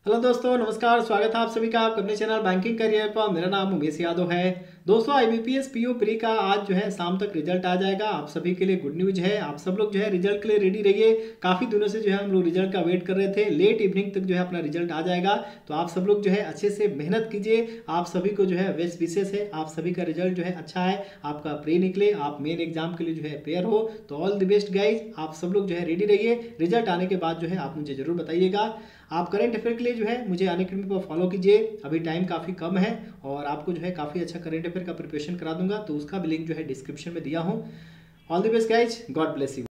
Hello दोस्तों, नमस्कार। स्वागत है आप सभी का आपके अपने चैनल बैंकिंग करियर पर। मेरा नाम उमेश यादव है। दोस्तों, आईबीपीएस पीओ प्री का आज जो है शाम तक रिजल्ट आ जाएगा। आप सभी के लिए गुड न्यूज है। आप सब लोग जो है रिजल्ट के लिए रेडी रहिए। काफ़ी दिनों से जो है हम लोग रिजल्ट का वेट कर रहे थे। लेट इवनिंग तक जो है अपना रिजल्ट आ जाएगा। तो आप सब लोग जो है अच्छे से मेहनत कीजिए। आप सभी को जो है बेस्ट विशेष है। आप सभी का रिजल्ट जो है अच्छा है, आपका प्री निकले, आप मेन एग्जाम के लिए जो है प्रिपेयर हो। तो ऑल द बेस्ट गाइज। आप सब लोग जो है रेडी रहिए। रिजल्ट आने के बाद जो है आप मुझे जरूर बताइएगा। आप करंट अफेयर के लिए जो है मुझे अनअकैडमी पर फॉलो कीजिए। अभी टाइम काफ़ी कम है और आपको जो है काफ़ी अच्छा करंट अफेयर का प्रिपरेशन करा दूंगा। तो उसका भी लिंक जो है डिस्क्रिप्शन में दिया हूँ। All the best guys, God bless you.